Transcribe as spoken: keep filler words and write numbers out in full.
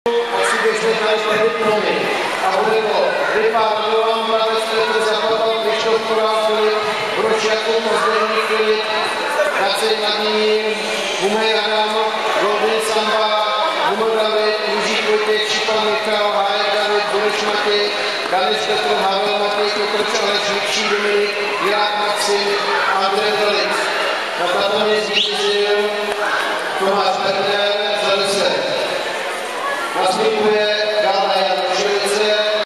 Asi běžme tady diplomy. A bude to Ryba Radovan, Mravec Petr Zapadal, Krištof Korál Filip, Brož Jakub, Mazdělník Filip, Kacej Vladimír, Humej Adam, Goldin Samba, Humor David, Jiří Vojtěch, Šipan Michal, Hájek David, Bureš Matěj, Kanec Petr, Havel Matěj, Kotrč Aleš, Vikší Dominik, Jirák Maxim, Andrej Velix.